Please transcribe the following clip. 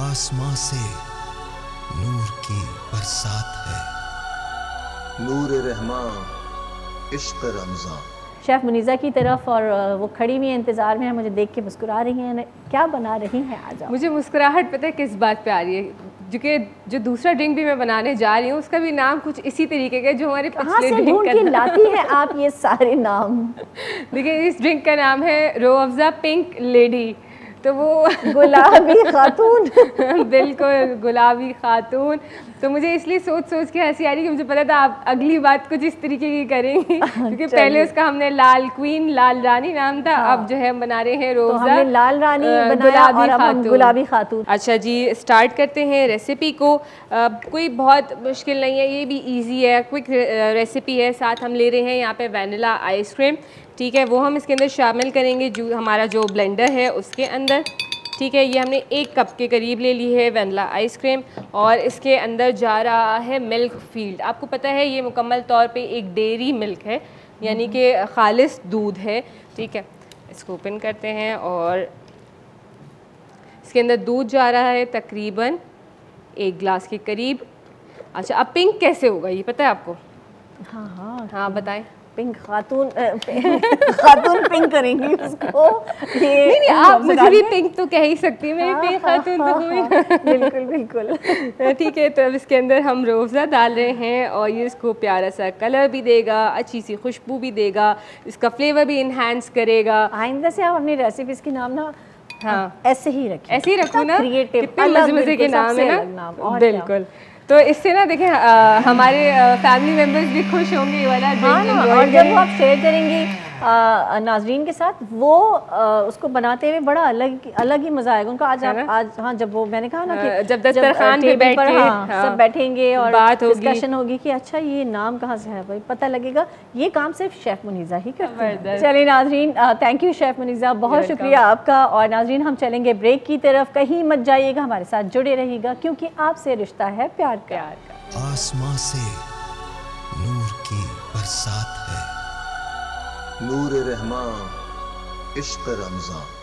आसमां से नूर की बरसात है, नूर रहमान इश्क रमज़ान। शेफ़ मुनीज़ा की तरफ और वो खड़ी हुई इंतज़ार में है, मुझे देख के मुस्कुरा रही हैं। क्या बना रही हैं आज आप? मुझे मुस्कुराहट पता है किस बात पे आ रही है, जो दूसरा ड्रिंक भी मैं बनाने जा रही हूँ उसका भी नाम कुछ इसी तरीके का जो हमारे पिछले ड्रिंक का लाती हैं आप ये सारे नाम। देखिए इस ड्रिंक का नाम है रूह अफ़ज़ा पिंक लेडी, तो वो गुलाबी खातून बिल्कुल गुलाबी खातून। तो मुझे इसलिए सोच के हंसी आ रही कि मुझे पता था आप अगली बात कुछ इस तरीके की करेंगी क्योंकि पहले उसका हमने लाल क्वीन लाल रानी नाम था। हाँ। अब जो है हम बना रहे हैं रूह अफ़ज़ा लाल रानी गुलाबी खातून। गुलाबी खातून। अच्छा जी, स्टार्ट करते हैं रेसिपी को। कोई बहुत मुश्किल नहीं है, ये भी इजी है, क्विक रेसिपी है। साथ हम ले रहे हैं यहाँ पे वैनिला आइसक्रीम, ठीक है, वो हम इसके अंदर शामिल करेंगे जो हमारा जो ब्लेंडर है उसके अंदर, ठीक है। ये हमने 1 कप के करीब ले ली है वैनिला आइसक्रीम और इसके अंदर जा रहा है मिल्क फील्ड। आपको पता है ये मुकम्मल तौर पे एक डेयरी मिल्क है, यानी कि खालिस दूध है, ठीक है। इसको ओपन करते हैं और इसके अंदर दूध जा रहा है तकरीबन 1 गिलास के करीब। अच्छा, अब पिंक कैसे होगा ये पता है आपको? हाँ बताएं। पिंक खातून खातून पिंक करेंगी उसको। ये नहीं आप मुझे भी पिंक तो कह ही सकती है, मेरी पिंक खातून तो कोई। बिल्कुल ठीक है। तो अब इसके अंदर हम रूह अफ़ज़ा डाल रहे हैं और ये इसको प्यारा सा कलर भी देगा, अच्छी सी खुशबू भी देगा, इसका फ्लेवर भी इन्हांस करेगा। आइंदा से आप अपनी रेसिपीज़ के नाम ना ऐसे ही रखिए, ऐसे ही रखूँ ना, क्रिएटिव मज़े के नाम है ना, बिल्कुल। तो इससे ना देखें हमारे फैमिली मेम्बर्स भी खुश होंगे वाला ड्रिंक। और जब वो आप शेयर करेंगी नाजरीन के साथ, वो उसको बनाते हुए बड़ा अलग ही मजा आएगा उनका। आज हाँ, जब वो मैंने कहा ना कि जब दस्तरखान पे बैठ के सब बैठेंगे और बात होगी, डिस्कशन होगी कि अच्छा ये नाम कहाँ से है, भाई पता लगेगा। ये काम सिर्फ शेफ़ मुनीज़ा ही करते हैं। चलिए नाजरीन, थैंक यू शेफ़ मुनीज़ा, बहुत शुक्रिया आपका। और नाजरीन हम चलेंगे ब्रेक की तरफ, कहीं मत जाइएगा, हमारे साथ जुड़े रहिएगा क्योंकि आपसे रिश्ता है प्यार का। आसमां से नूर की बरसात है, नूर रहमान इश्क रमज़ान।